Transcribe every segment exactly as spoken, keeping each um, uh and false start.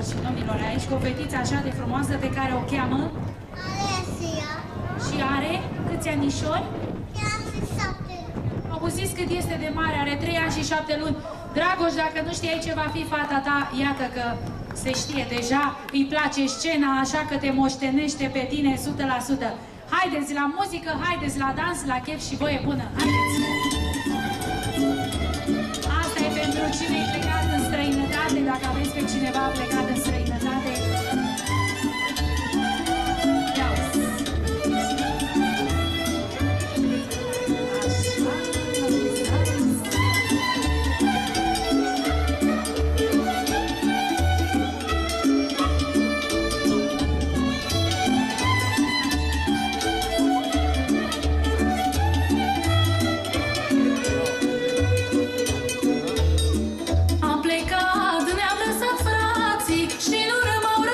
doamnelor și domnilor, aici cu o fetiță așa de frumoasă pe care o cheamă? Alesia. Și are câți anișori? Ea și șapte. Auziți cât este de mare, are trei ani și șapte luni. Dragoș, dacă nu știai ce va fi fata ta, iată că se știe deja, îi place scena, așa că te moștenește pe tine o sută la sută. Haideți la muzică, haideți la dans, la chef și voie bună, haideți! Asta e pentru cine e plecat în străinătate, dacă aveți pe cineva plecat în străinătate. Am plecat, ne-am lăsat frații și nu rămau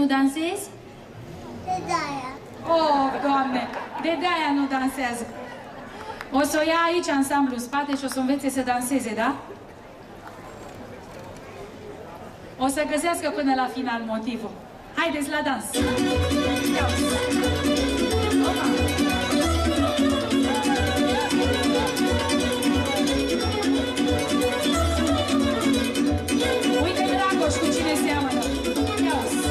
dansezi? De de-aia. Oh, Doamne, de de-aia nu dansează. O să o ia aici ansamblu în spate și o să învețe să danseze, da? O să găsească până la final motivul. Haideți la dans! Uite, Dragoș, cu cine seamănă! Ia-o-ți!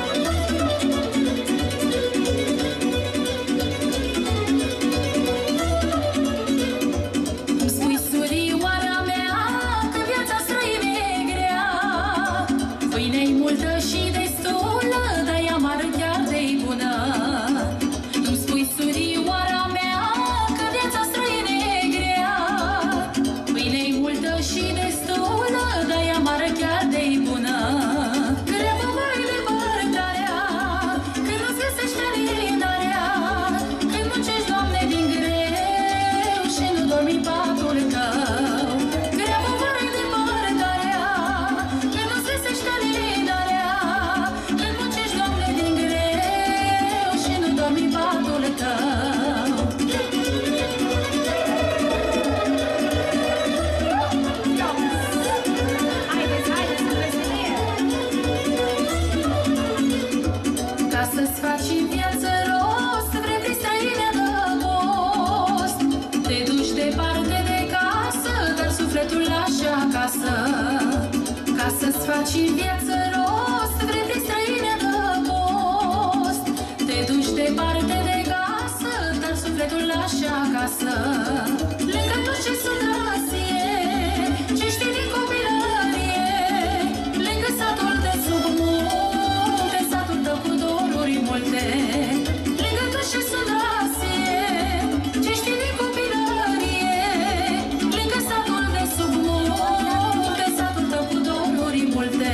Îmi spui, surioara mea, că viața străină e grea. Pâine-i multă și destulă, dar ea amară chiar de-i bună. Îmi spui, surioara mea, că viața străină e grea. Pâine-i multă și destulă, dar ea amară chiar de-i bună. Grabă mai depărtarea, când nu-ți găsește alindarea, când muncești, Doamne, din greu și nu dormi în patul tău. Grabă mai depărtarea, când nu-ți găsește alindarea, când muncești, Doamne, din greu și nu dormi în patul tău. Haideți, haideți, cu veselie! Ca să-ți faci în viață rost, vrei fi străină de post. Te duci departe de casă, dar sufletul lași acasă. Ca să-ți faci în viață rost, vrei fi străină de post. Te duci departe de casă, dar sufletul lași acasă. Lângă tot ce sunt rasie, ce știi din copilărie, lângă satul de sub munte, satul tău cu doruri multe. Lângă tot ce sunt rasie, ce știi din copilărie, lângă satul de sub munte, satul tău cu doruri multe.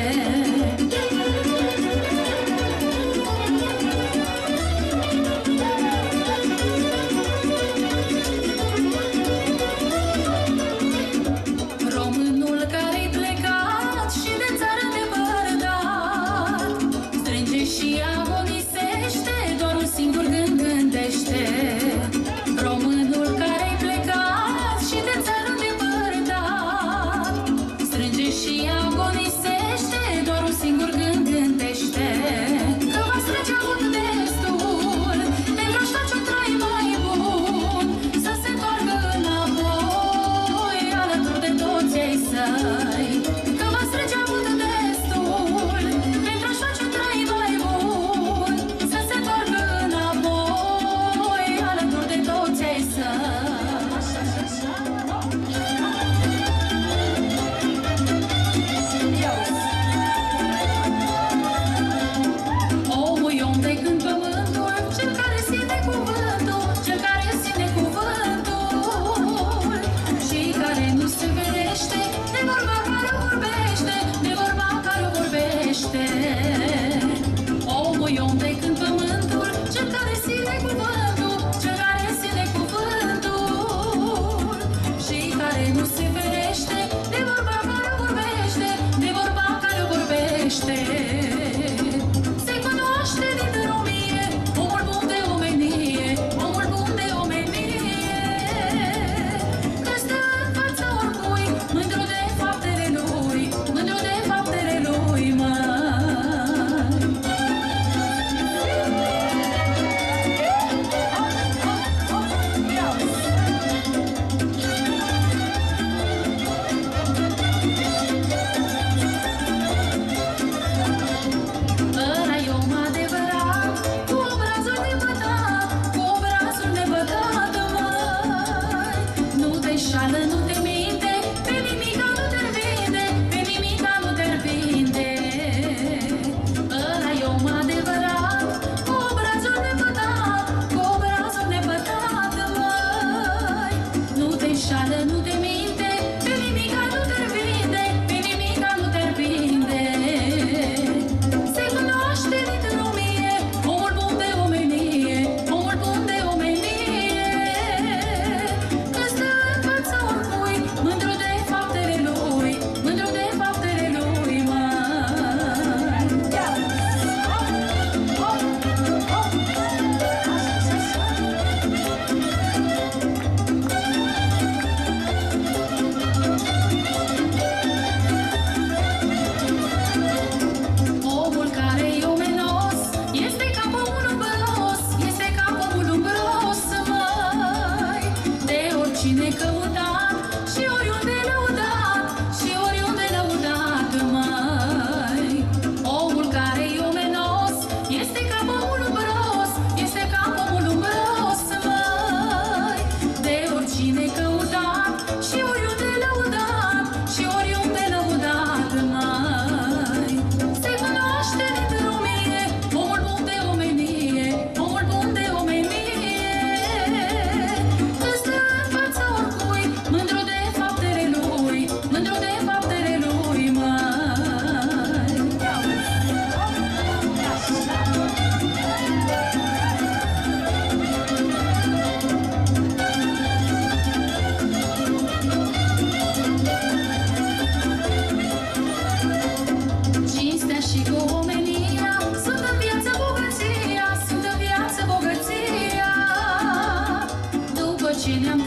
necăutat și oriunde lăudat, și oriunde lăudat, mai. Omul care e omenos este ca pomul umbros, este ca pomul umbros, mai. De oricine căutat și oriunde lăudat, și oriunde lăudat, mai. Se cunoaște din lumie omul bun de omenie, omul bun de omenie. Că stă în fața oricui, mândru de faptele lui, mândru de faptele lui, mai. Cinstea și cu omenia sunt în viață bogăția, sunt în viață bogăția. După ce ne-am